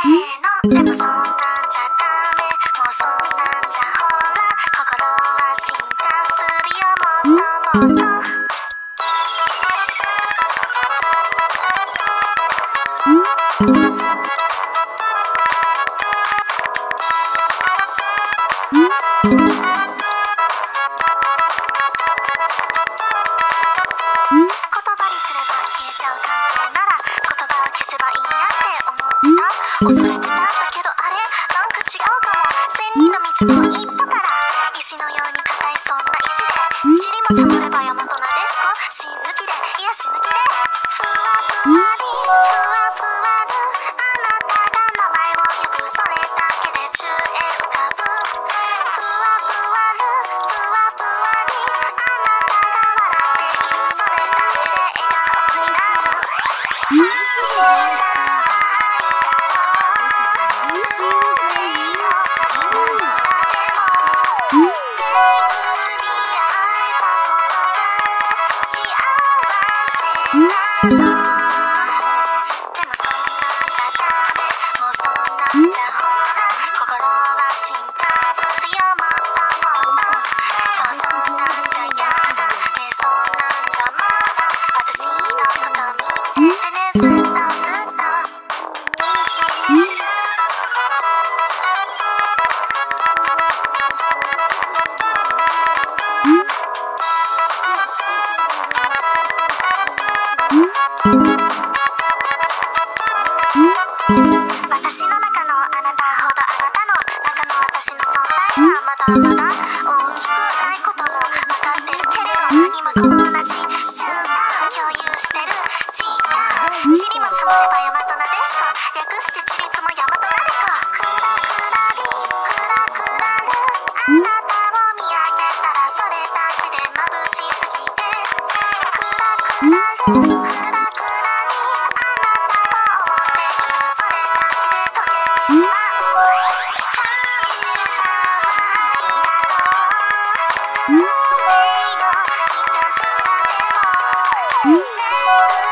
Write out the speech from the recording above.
でもそんなんじゃダメ、もうそんなんじゃほら心は進化するよもっともっと。言葉にすれば消えちゃう関係なら言葉を消せばいいなって思ってた、恐れてた。だけどあれなんか違うかも。千人の道の一歩から石のように硬いそんな石で塵も積もれば山となでしこ。死ぬ気でいや死ぬ気でふわふわりふわふわるあなたが名前を呼ぶそれだけで宙へ浮かぶ。ふわふわるふわふわりあなたが笑っているそれだけで笑顔になる。でもそんなんじゃダメ、もうそんなんじゃほら心は進化するよもっともっと。そうそんなんじゃやだね、そんなんじゃまだ私のこと見ててねずっとずっと。私の中のあなたほどあなたの中の私の存在はまだまだ大きくないことも分かってるけれど、今この同じ瞬間共有してる時間。塵も積もれば山となでしこ、略して塵積も山となでこ。クラクラリクラクラルあなたを見上げたらそれだけで眩しすぎて。クラクラルクラクラリあなたを思っているそれだけで溶けてしまう。運命のいたずらでも巡り